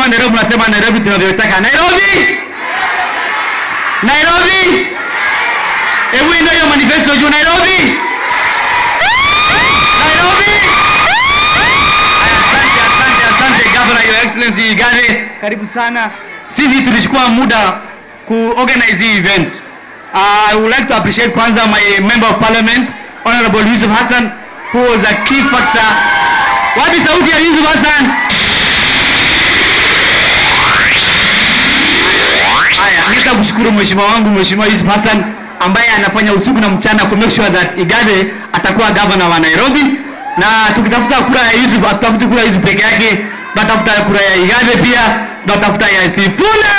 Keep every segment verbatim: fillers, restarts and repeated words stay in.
nikisema Nairobi nasema Nairobi tunavyotaka. Nairobi! Nairobi! Hebu ndio hiyo manifesto juu Nairobi! Nairobi! Asante, asante, asante Governor, Your Excellency Igathe. Karibu sana. Sisi tulichukua muda ku organize hii event. Uh, I would like to appreciate kwanza my member of parliament, Honorable Yusuf Hassan, who was a key factor. Wapi sauti ya Yusuf Hassan? Haya, nitakushukuru mheshimiwa wangu mheshimiwa Yusuf Hassan ambaye anafanya usiku na mchana ku make sure that Igathe atakuwa governor wa Nairobi, na tukitafuta kura ya Yusuf atutafuti kura hizi peke yake, tunatafuta kura ya Igathe pia, tunatafuta ya Sifuna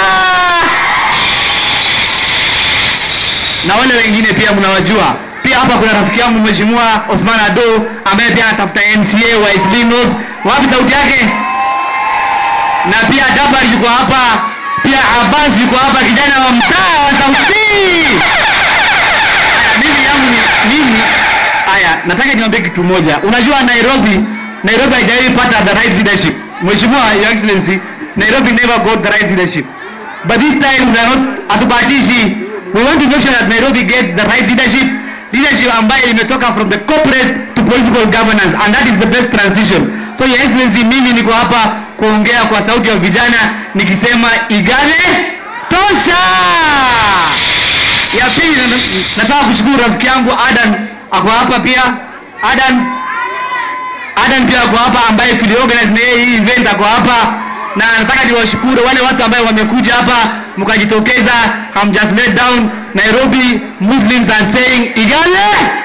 na wale wengine pia mnawajua. Pia hapa kuna rafiki yangu mheshimiwa Osman Ado ambaye pia anatafuta M C A wa Eastleigh North. Wapi sauti yake? Na pia Dabar yuko hapa, pia Abbas yuko hapa, kijana wa mtaa wa Sauti. Mimi yangu ni mimi. Haya, nataka niwaambie kitu moja. Unajua Nairobi, Nairobi haijawahi pata the right leadership. Mheshimiwa Your Excellency, Nairobi never got the right leadership. But this time we are not atubatishi. We want to make sure that Nairobi gets the right leadership. Leadership ambayo imetoka from the corporate to political governance, and that is the best transition. So Your Excellency, mimi niko hapa kuongea kwa sauti ya vijana nikisema Igathe tosha. Ya pili, nataka kushukuru rafiki yangu Adan ako hapa pia. Adan Adan pia ako hapa ambaye tuliorganize hii event ako hapa, na nataka niwashukuru wale watu ambao wamekuja hapa mkajitokeza, have just let down. Nairobi Muslims are saying Igathe